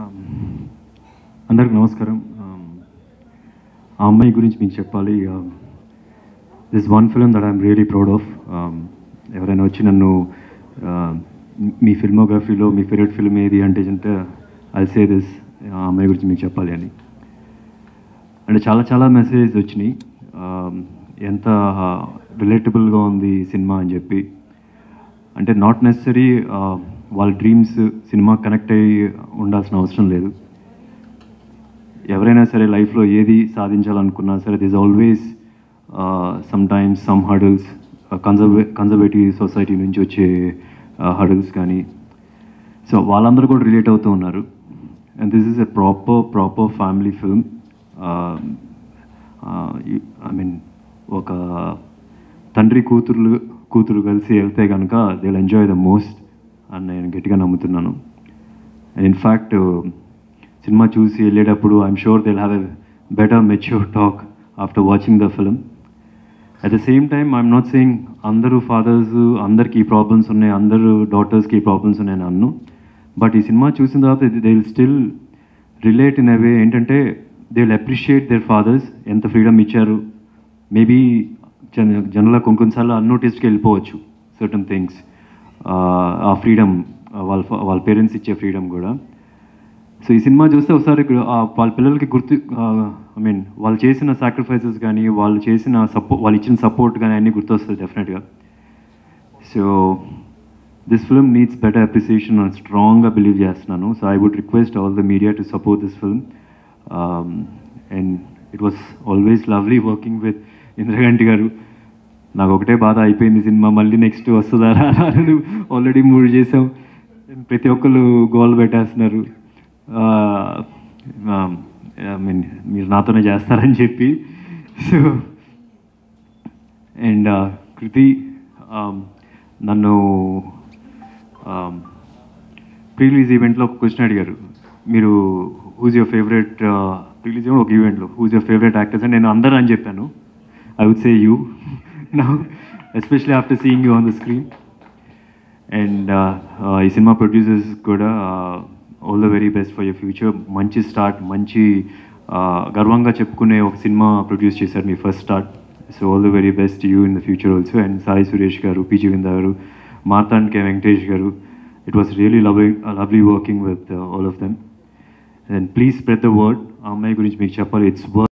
అందరికి నమస్కారం. ఆ అమ్మాయి గురించి మీకు చెప్పాలి. This one film that I'm really proud of. ఎవరైనా వచ్చి నన్ను మీ ఫిల్మోగ్రఫీలో మీ ఫేవరెట్ ఫిల్మ్ ఏది అంటే ఐ సే దిస్, ఆ అమ్మాయి గురించి మీకు చెప్పాలి అని. అంటే చాలా మెసేజ్ వచ్చినాయి, ఎంత రిలేటబుల్గా ఉంది సినిమా అని చెప్పి. అంటే నాట్ నెసరీ వాళ్ళ డ్రీమ్స్ సినిమా కనెక్ట్ అయ్యి ఉండాల్సిన అవసరం లేదు. ఎవరైనా సరే లైఫ్లో ఏది సాధించాలనుకున్నా సరే this always sometimes some hurdles, conservative society నుంచి వచ్చే హర్డల్స్ కానీ. సో వాళ్ళందరూ కూడా రిలేట్ అవుతూ ఉన్నారు. And this is a proper family film. I mean ఒక తండ్రి కూతురు కలిసి వెళ్తే కనుక they will enjoy the most అని నేను గట్టిగా నమ్ముతున్నాను. అండ్ ఇన్ఫ్యాక్ట్ సినిమా చూసి వెళ్ళేటప్పుడు I'm sure they will have a better mature talk after watching the film. At the same time I'm not saying అందరూ ఫాదర్స్ అందరికి ఈ ప్రాబ్లమ్స్ ఉన్నాయి, అందరూ డాటర్స్కి ఈ ప్రాబ్లమ్స్ ఉన్నాయని అన్ను. బట్ ఈ సినిమా చూసిన తర్వాత they will still relate in a way. ఏంటంటే they will appreciate their fathers, ఎంత ఫ్రీడమ్ ఇచ్చారు. మేబీ జనరల్గా కొన్నిసార్లు అన్నోటిస్డ్కి వెళ్ళిపోవచ్చు సర్టన్ థింగ్స్. ఆ ఫ్రీడమ్ వాళ్ళ పేరెంట్స్ ఇచ్చే ఫ్రీడమ్ కూడా. సో ఈ సినిమా చూస్తే ఒకసారి వాళ్ళ పిల్లలకి ఐ మీన్ వాళ్ళు చేసిన సాక్రిఫైసెస్ కానీ వాళ్ళు ఇచ్చిన సపోర్ట్ కానీ అన్నీ గుర్తొస్తుంది డెఫినెట్గా. So this film needs better appreciation అని స్ట్రాంగ్గా బిలీవ్ చేస్తున్నాను. So I would request all the media to support this film. And it was always lovely working with Indraganti garu. నాకు ఒకటే బాధ, అయిపోయింది సినిమా, మళ్ళీ నెక్స్ట్ వస్తుందా ఆల్రెడీ 3 చేసాం. ప్రతి ఒక్కరు గోల్ పెట్టేస్తున్నారు, ఐ మీన్ మీరు నాతోనే చేస్తారని చెప్పి. సో అండ్ కృతి నన్ను ప్రీ రిలీజ్ ఈవెంట్లో ఒక క్వశ్చన్ అడిగారు, మీరు who's your favourite, pre release ఒక ఈవెంట్లో హూజ్ యువర్ ఫేవరెట్ యాక్టర్స్ అని. నేను అందరూ అని చెప్పాను. I would say you now, especially after seeing you on the screen. And ఈ సినిమా ప్రొడ్యూసర్స్ కూడా all the very best for your future. మంచి స్టార్ట్, మంచి గర్వంగా చెప్పుకునే ఒక సినిమా ప్రొడ్యూస్ చేశారు, మీ first start. So all the very best you in the future also. And Sai Suresh గారు, పి జీవింద గారు, మార్తాండ్ కే వెంకటేష్ గారు, it was really lovely working with all of them. And please spread the word. ఆ అమ్మాయి గురించి మీకు చెప్పాలి. ఇట్స్